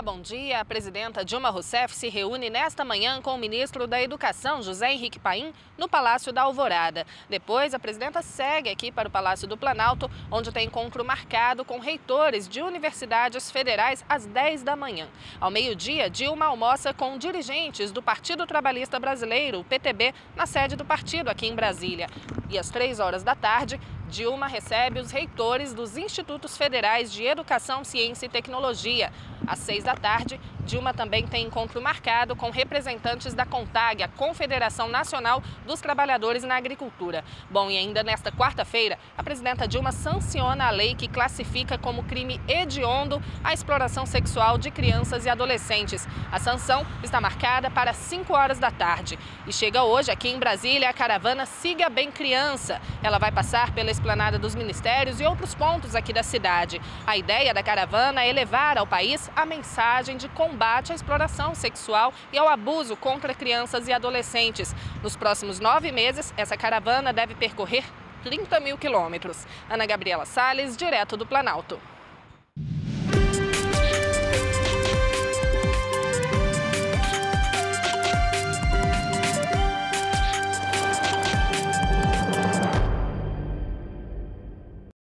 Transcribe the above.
bom dia. A presidenta Dilma Rousseff se reúne nesta manhã com o ministro da Educação, José Henrique Paim, no Palácio da Alvorada. Depois, a presidenta segue aqui para o Palácio do Planalto, onde tem encontro marcado com reitores de universidades federais às 10 da manhã. Ao meio-dia, Dilma almoça com dirigentes do Partido Trabalhista Brasileiro, o PTB, na sede do partido aqui em Brasília. E às 3 horas da tarde, Dilma recebe os reitores dos Institutos Federais de Educação, Ciência e Tecnologia. Às 6 da tarde, Dilma também tem encontro marcado com representantes da CONTAG, a Confederação Nacional dos Trabalhadores na Agricultura. Bom, e ainda nesta quarta-feira, a presidenta Dilma sanciona a lei que classifica como crime hediondo a exploração sexual de crianças e adolescentes. A sanção está marcada para 5 horas da tarde. E chega hoje, aqui em Brasília, a caravana Siga Bem Criança. Ela vai passar pela Esplanada dos Ministérios e outros pontos aqui da cidade. A ideia da caravana é levar ao país a mensagem de combate à exploração sexual e ao abuso contra crianças e adolescentes. Nos próximos 9 meses, essa caravana deve percorrer 30 mil quilômetros. Ana Gabriela Salles, direto do Planalto.